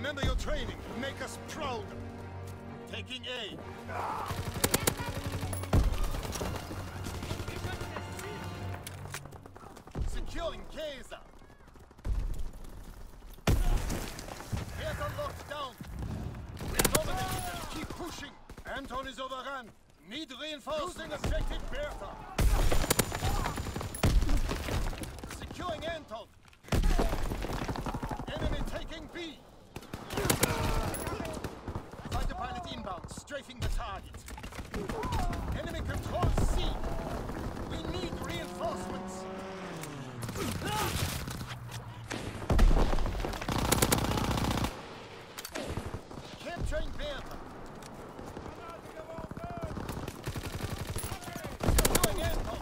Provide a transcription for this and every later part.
Remember your training. Make us proud. Taking A. Securing Kaiser. Bertha locked down. We're dominating them. Keep pushing. Anton is overrun. Need reinforcing objective Bertha. Securing Anton. Enemy taking B. Fighter pilot inbound, strafing the target. Enemy controls C. We need reinforcements. Capturing Bertha. Securing Anton.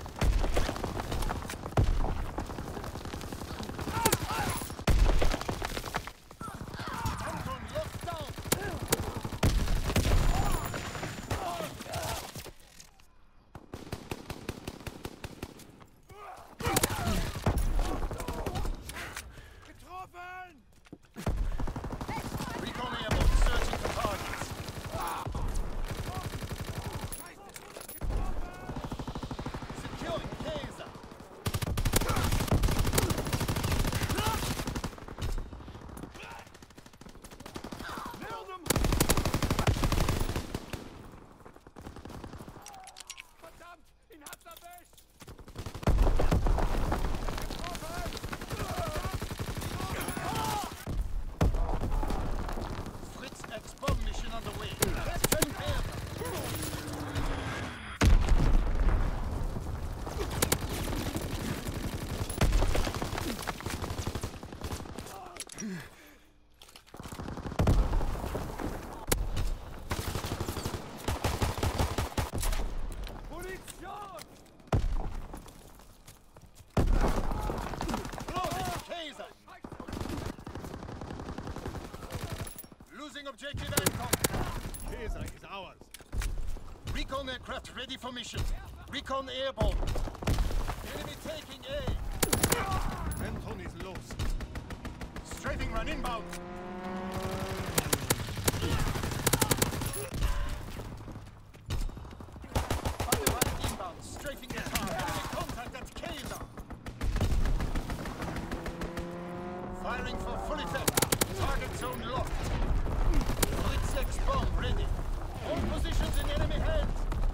Losing objective Anton. Kaiser is ours. Recon aircraft ready for mission. Recon airborne. Enemy taking A. Anton is lost. Strafing run inbound. Fighter pilot inbound. Strafing the target. Enemy contact at Kaiser. Firing for full effect. Target zone locked. Blitz X bomb ready. All positions in enemy hands.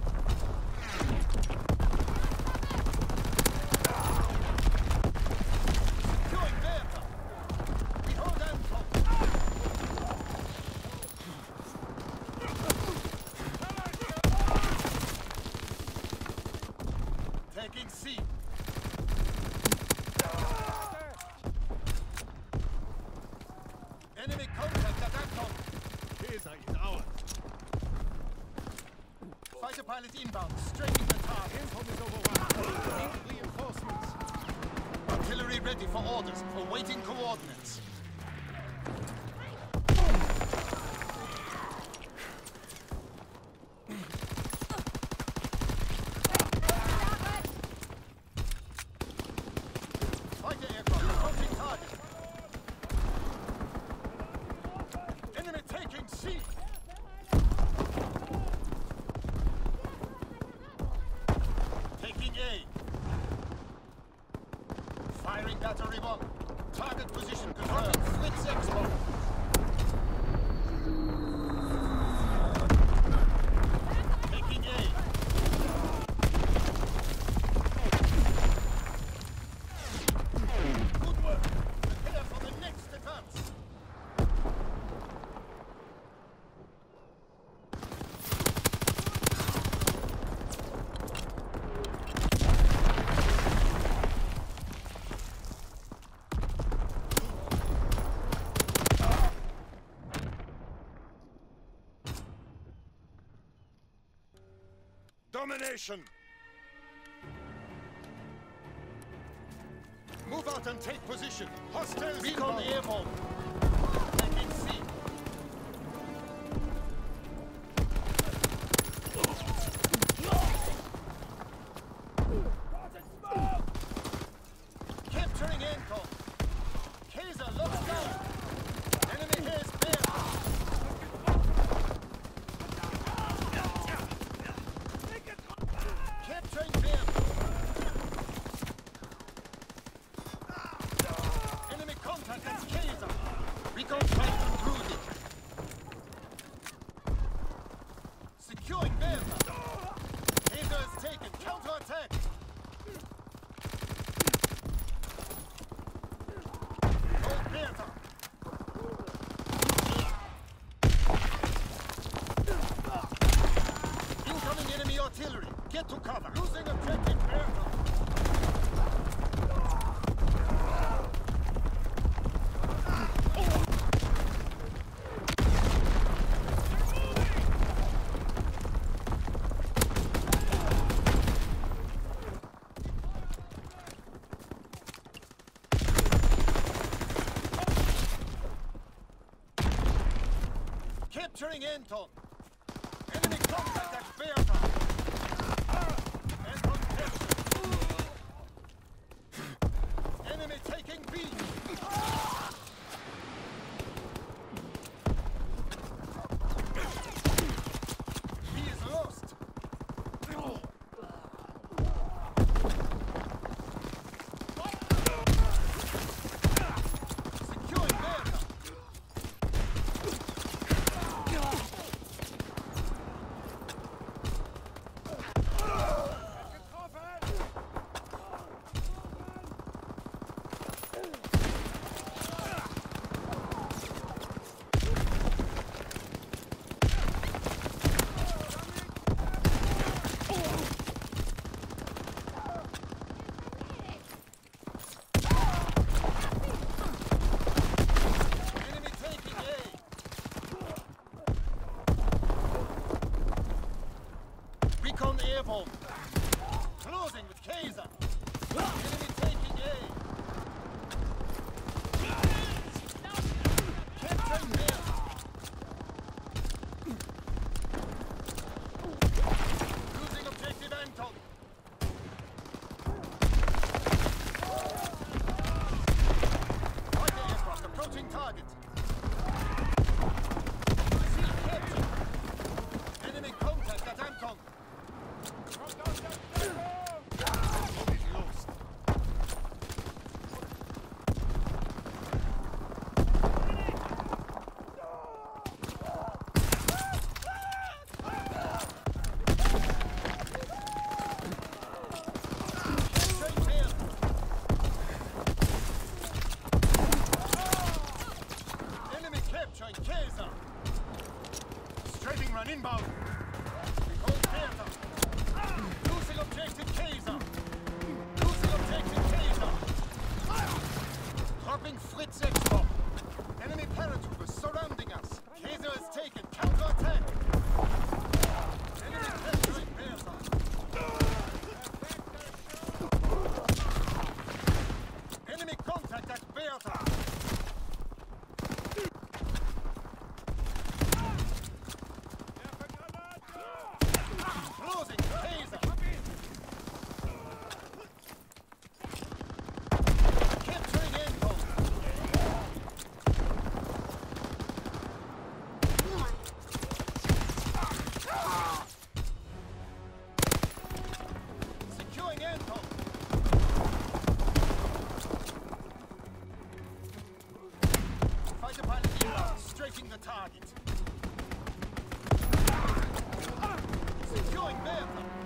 Securing Bertha. We hold Anton. Taking C. Enemy contact at Anton. Kaiser is ours. Fighter pilot inbound, strafing the target. Anton is overrun. Need reinforcements. Artillery ready for orders, awaiting coordinates. Fighter aircraft approaching target. Enemy taking C. Taking A. Firing battery bomb. Target position confirmed. Blitz X bomb. Taking A. Good work. Prepare for the next advance. Domination! Move out and take position. Hostiles recon airborne. Taking C. Capturing Anton. Kaiser locks down. Enemy has Bertha. Recon flight concluded. Securing Bertha. Hazer is taken. Counter-attack. Hold Bertha. Incoming enemy artillery. Get to cover. Losing objective Bertha. Capturing Anton. Enemy contact at Bertha. Anton captured. Enemy taking B. B is lost. Securing Bertha. Recon airborne. Closing with Kaiser. Enemy taking A. Capturing Bertha. Losing objective Anton. Fighter aircraft approaching target. Seal captured. Enemy contact at Anton. Lost. Enemy capturing Kaiser. Strafing run inbound. We hold Bertha. Losing objective Kaiser. Losing objective Kaiser. Dropping Fritz Export. Enemy paratroopers surrounding us. Kaiser is taken. Counter-attack. Enemy capturing Bertha. Enemy contact at Bertha. Closing Kaiser. Capturing Anton. Securing Anton. Fighter pilot inbound, strafing the target. Securing Bertha.